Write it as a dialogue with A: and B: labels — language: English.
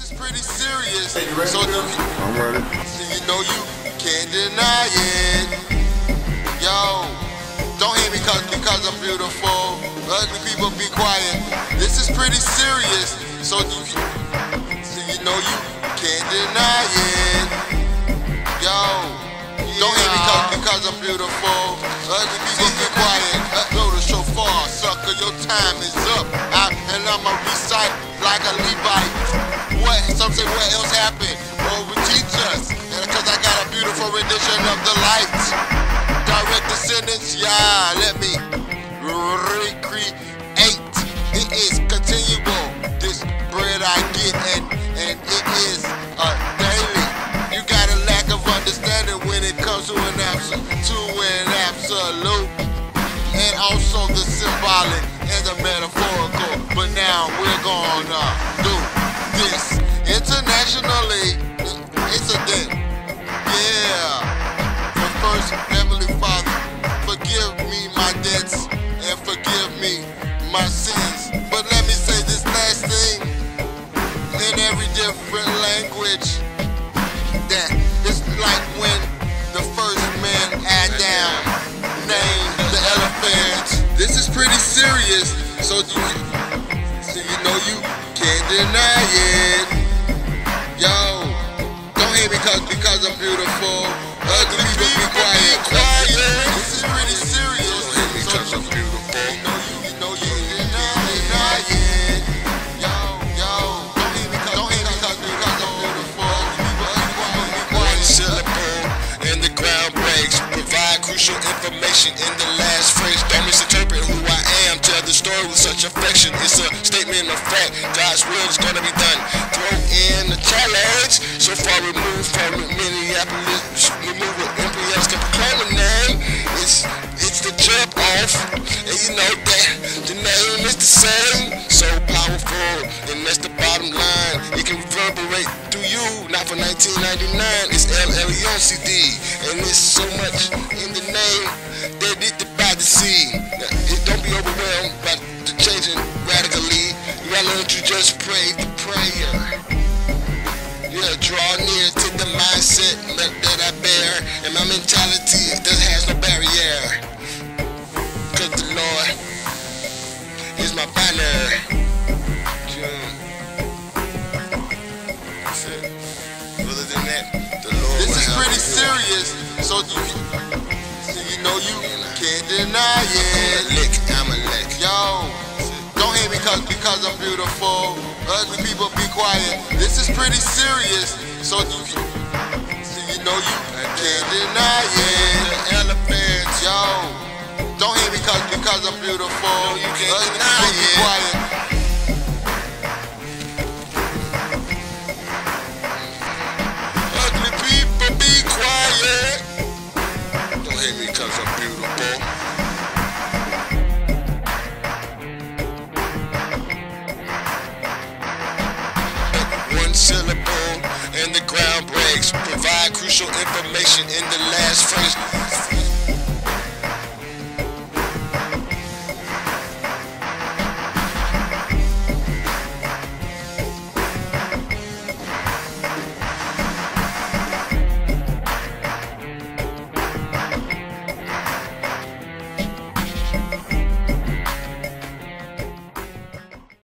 A: is pretty serious.
B: Hey, you ready?
A: So
B: I'm ready.
A: you know you can't deny it. Yo, don't hate me because I'm beautiful. Ugly people be quiet. This is pretty serious. So you know you can't deny it. Yo, don't hate me because I'm beautiful. Ugly people be quiet. Blow the shofar, sucker, your time is up. And I'ma recite like a Levite. What? Some say what else happened? Oh, we teach us. Cause I got a beautiful rendition of the light. Direct descendants, yeah, let me recreate. It is continual. This bread I get and it is daily. You got a lack of understanding when it comes to an absolute. And also the symbolic and the metaphorical. But now we're gonna do this internationally. Incident. Yeah. But first, Heavenly Father, forgive me my debts and forgive me my sins. But let me say this last thing in every different language. That it's like when the first man Adam named the elephant. This is pretty serious, so you know you can't deny it. Yo, don't hate me because I'm beautiful. Ugly people be quiet. This is pretty serious.
B: Don't hate me because I'm beautiful.
A: You know you can't deny it. Yo, don't hate me because I'm beautiful. Ugly people be quiet.
C: One syllable and the ground breaks. Provide crucial information in the last phrase. Don't misinterpret who I am. Tell the story with such affection. It's a statement of fact. God's will is gonna be done. Throw in the challenge. So far removed from Minneapolis, removal MPS can proclaim the name. It's the jump off, and you know that the name is the same. So powerful, and that's the bottom line. It can reverberate through you. Not for 1999. It's LL Young CD, and it's so much in the name that it to buy the seed. Don't be overwhelmed by the changing radically. You gotta learn to just pray the prayer. Yeah, draw near to the mindset that I bear, and my mentality has no barrier. Cause the Lord is my banner. That's it. Other than that, the Lord
A: This
C: will
A: is
C: help
A: pretty
C: you.
A: serious, so you know you can't deny it.
C: I'm a lick.
A: Yo, don't hate me because I'm beautiful. Ugly people be quiet. This is pretty serious, so you know you can't deny it.
C: The elephants.
A: Yo, don't hate me because I'm beautiful.
C: You can't
A: Ugly
C: deny
A: people be
C: it.
A: quiet.
C: Ugly people be quiet. Don't hate me cause I'm beautiful. One syllable and the ground breaks. Provide crucial information in the last phrase.